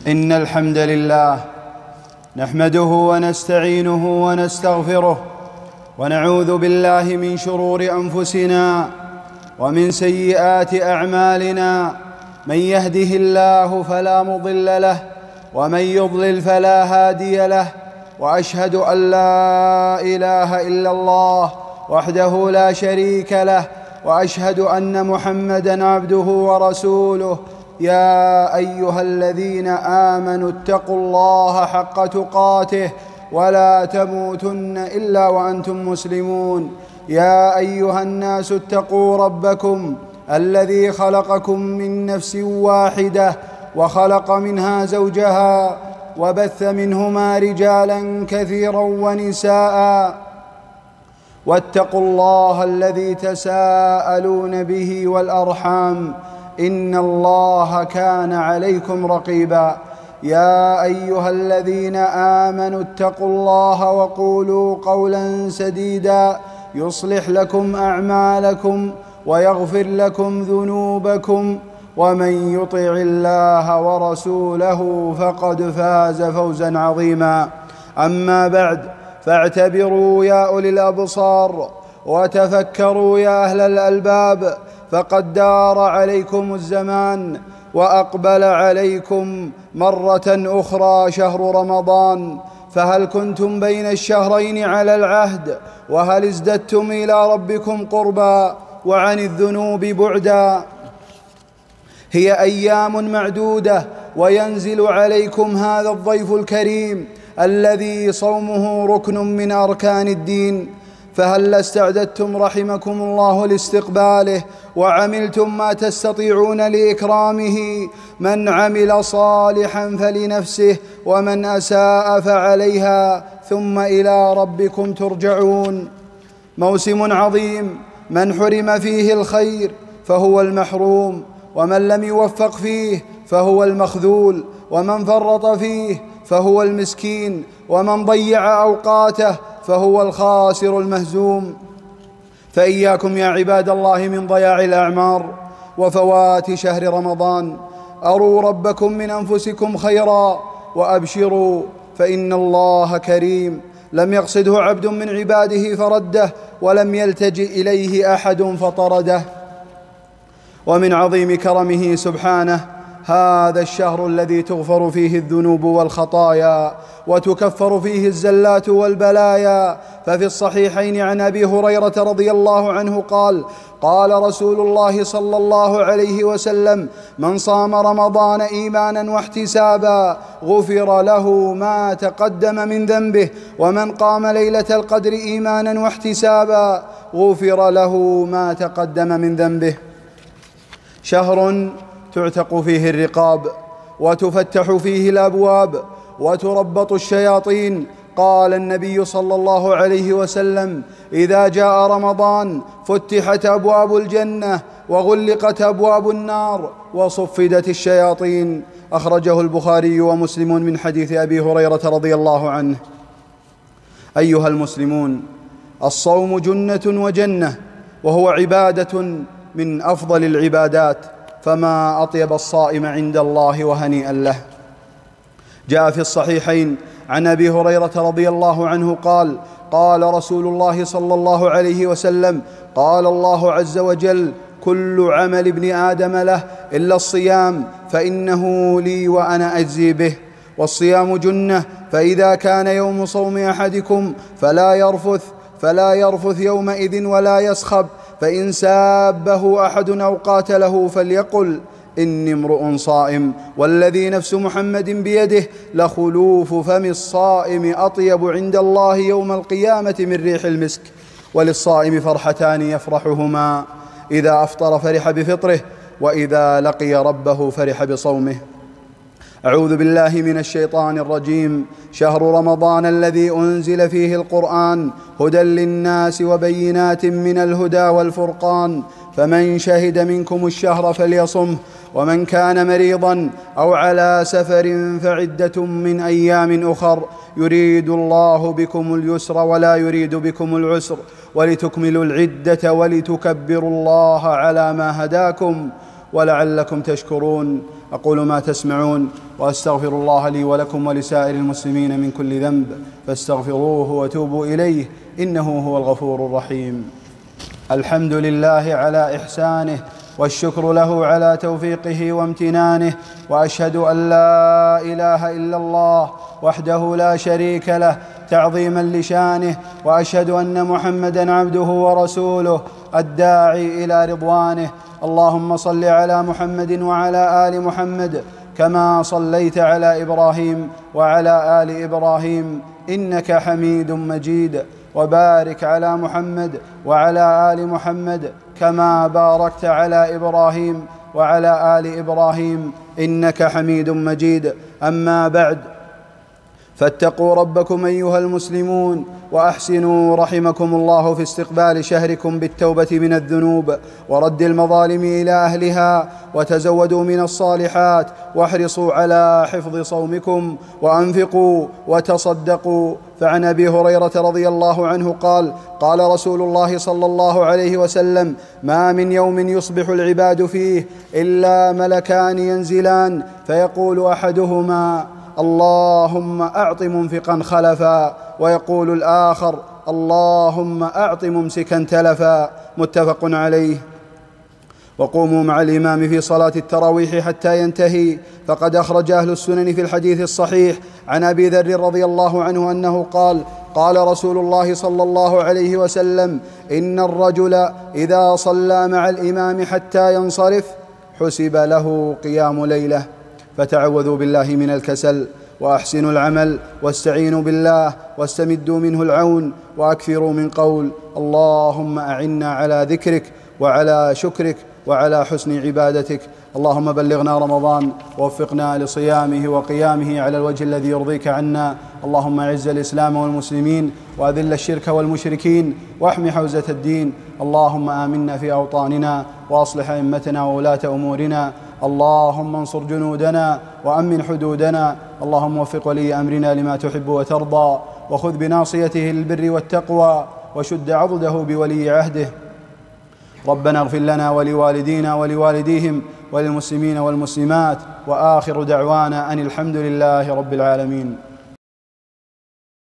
إن الحمد لله نحمده ونستعينه ونستغفره ونعوذ بالله من شرور أنفسنا ومن سيئات أعمالنا. من يهده الله فلا مضل له ومن يضلل فلا هادي له، وأشهد أن لا إله إلا الله وحده لا شريك له، وأشهد أن محمدًا عبده ورسوله. يا أيها الذين آمنوا اتقوا الله حق تقاته ولا تموتن إلا وأنتم مسلمون. يا أيها الناس اتقوا ربكم الذي خلقكم من نفس واحدة وخلق منها زوجها وبث منهما رجالا كثيرا ونساء، واتقوا الله الذي تساءلون به والأرحام إن الله كان عليكم رقيبا. يا أيها الذين آمنوا اتقوا الله وقولوا قولا سديدا يصلح لكم أعمالكم ويغفر لكم ذنوبكم، ومن يطع الله ورسوله فقد فاز فوزا عظيما. أما بعد، فاعتبروا يا أولي الأبصار وتفكروا يا أهل الألباب، فقد دار عليكم الزمان وأقبل عليكم مرة أخرى شهر رمضان، فهل كنتم بين الشهرين على العهد؟ وهل ازددتم إلى ربكم قربا وعن الذنوب بعدا؟ هي أيام معدودة وينزل عليكم هذا الضيف الكريم الذي صومه ركن من أركان الدين، فهل استعددتم رحمكم الله لاستقباله وعملتم ما تستطيعون لإكرامه؟ من عمل صالحا فلنفسه ومن أساء فعليها، ثم إلى ربكم ترجعون. موسم عظيم، من حرم فيه الخير فهو المحروم، ومن لم يوفق فيه فهو المخذول، ومن فرط فيه فهو المسكين، ومن ضيع أوقاته فهو الخاسر المهزوم. فإياكم يا عباد الله من ضياع الأعمار وفوات شهر رمضان. أروا ربكم من أنفسكم خيرا وأبشروا، فإن الله كريم، لم يقصده عبد من عباده فرده، ولم يلتجئ إليه أحد فطرده. ومن عظيم كرمه سبحانه هذا الشهر الذي تغفر فيه الذنوب والخطايا وتكفر فيه الزلات والبلايا. ففي الصحيحين عن أبي هريرة رضي الله عنه قال: قال رسول الله صلى الله عليه وسلم: من صام رمضان إيمانا واحتسابا غفر له ما تقدم من ذنبه، ومن قام ليلة القدر إيمانا واحتسابا غفر له ما تقدم من ذنبه. شهر تعتق فيه الرقاب وتفتح فيه الأبواب وتربط الشياطين. قال النبي صلى الله عليه وسلم: إذا جاء رمضان فتحت أبواب الجنة وغلقت أبواب النار وصفدت الشياطين. أخرجه البخاري ومسلم من حديث أبي هريرة رضي الله عنه. أيها المسلمون، الصوم جنة وجنة، وهو عبادة من أفضل العبادات، فما أطيب الصائم عند الله وهنيئا له. جاء في الصحيحين عن أبي هريرة رضي الله عنه قال: قال رسول الله صلى الله عليه وسلم: قال الله عز وجل: كل عمل ابن آدم له إلا الصيام فإنه لي وأنا أجزي به. والصيام جنة، فإذا كان يوم صوم أحدكم فلا يرفث يومئذ ولا يصخب، فإن سابه أحد أو قاتله فليقل: إني امرؤ صائم، والذي نفس محمد بيده لخلوف فم الصائم أطيب عند الله يوم القيامة من ريح المسك. وللصائم فرحتان يفرحهما: إذا أفطر فرح بفطره، وإذا لقي ربه فرح بصومه. أعوذ بالله من الشيطان الرجيم. شهر رمضان الذي أنزل فيه القرآن هدى للناس وبينات من الهدى والفرقان، فمن شهد منكم الشهر فليصمه، ومن كان مريضا أو على سفر فعدة من أيام أخر، يريد الله بكم اليسر ولا يريد بكم العسر، ولتكملوا العدة ولتكبروا الله على ما هداكم ولعلكم تشكرون. أقول ما تسمعون وأستغفر الله لي ولكم ولسائر المسلمين من كل ذنب فاستغفروه وتوبوا إليه إنه هو الغفور الرحيم. الحمد لله على إحسانه والشكر له على توفيقه وامتنانه، وأشهد أن لا إله إلا الله وحده لا شريك له تعظيما لشانه، وأشهد أن محمدًا عبده ورسوله الداعي إلى رضوانه. اللهم صل على محمد وعلى آل محمد كما صليت على إبراهيم وعلى آل إبراهيم إنك حميد مجيد، وبارك على محمد وعلى آل محمد كما باركت على إبراهيم وعلى آل إبراهيم إنك حميد مجيد. أما بعد، فاتقوا ربكم أيها المسلمون، وأحسنوا رحمكم الله في استقبال شهركم بالتوبة من الذنوب ورد المظالم إلى أهلها، وتزودوا من الصالحات، واحرصوا على حفظ صومكم، وأنفقوا وتصدقوا. فعن أبي هريرة رضي الله عنه قال: قال رسول الله صلى الله عليه وسلم: ما من يوم يصبح العباد فيه إلا ملكان ينزلان فيقول أحدهما: اللهم أعط منفقا خلفا، ويقول الآخر: اللهم أعط ممسكا تلفا. متفق عليه. وقوموا مع الإمام في صلاة التراويح حتى ينتهي، فقد أخرج أهل السنن في الحديث الصحيح عن أبي ذر رضي الله عنه أنه قال: قال رسول الله صلى الله عليه وسلم: إن الرجل إذا صلى مع الإمام حتى ينصرف حسب له قيام ليلة. فتعوذوا بالله من الكسل، وأحسنوا العمل، واستعينوا بالله، واستمدوا منه العون، وأكثروا من قول: اللهم أعنا على ذكرك وعلى شكرك وعلى حسن عبادتك. اللهم بلغنا رمضان ووفقنا لصيامه وقيامه على الوجه الذي يرضيك عنا. اللهم أعز الإسلام والمسلمين، وأذل الشرك والمشركين، واحم حوزة الدين. اللهم آمنا في أوطاننا، وأصلح أئمتنا وولاة أمورنا. اللهم انصر جنودنا وأمن حدودنا. اللهم وفق ولي أمرنا لما تحب وترضى، وخذ بناصيته للبر والتقوى، وشد عضده بولي عهده. ربنا اغفر لنا ولوالدينا ولوالديهم وللمسلمين والمسلمات، وآخر دعوانا أن الحمد لله رب العالمين.